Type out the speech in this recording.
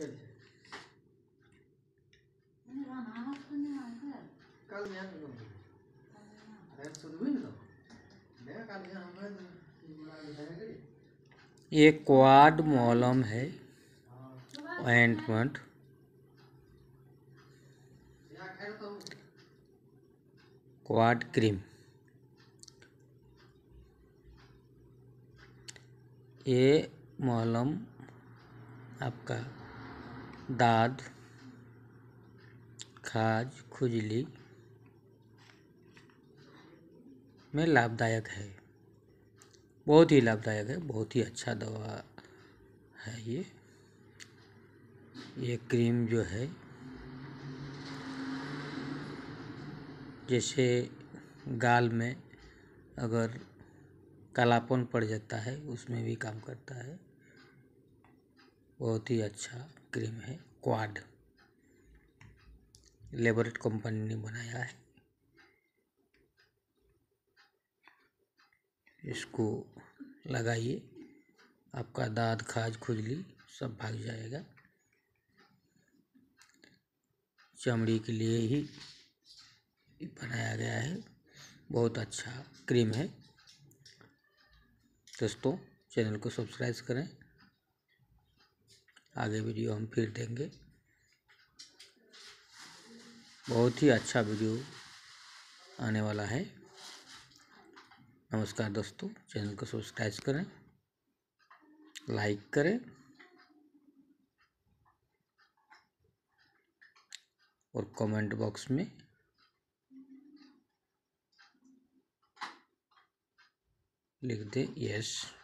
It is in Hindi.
ये क्वाड मॉलम है, ऑइंटमेंट। क्वाड क्रीम, ये मॉलम आपका दाद, खाज, खुजली में लाभदायक है। बहुत ही लाभदायक है, बहुत ही अच्छा दवा है ये क्रीम जो है, जैसे गाल में अगर कालापन पड़ जाता है उसमें भी काम करता है। बहुत ही अच्छा क्रीम है। क्वाड लेबोरेट कंपनी ने बनाया है। इसको लगाइए, आपका दाद, खाज, खुजली सब भाग जाएगा। चमड़ी के लिए ही बनाया गया है। बहुत अच्छा क्रीम है। दोस्तों, चैनल को सब्सक्राइब करें। आगे वीडियो हम फिर देंगे। बहुत ही अच्छा वीडियो आने वाला है। नमस्कार दोस्तों, चैनल को सब्सक्राइब करें, लाइक करें और कमेंट बॉक्स में लिख दें यस।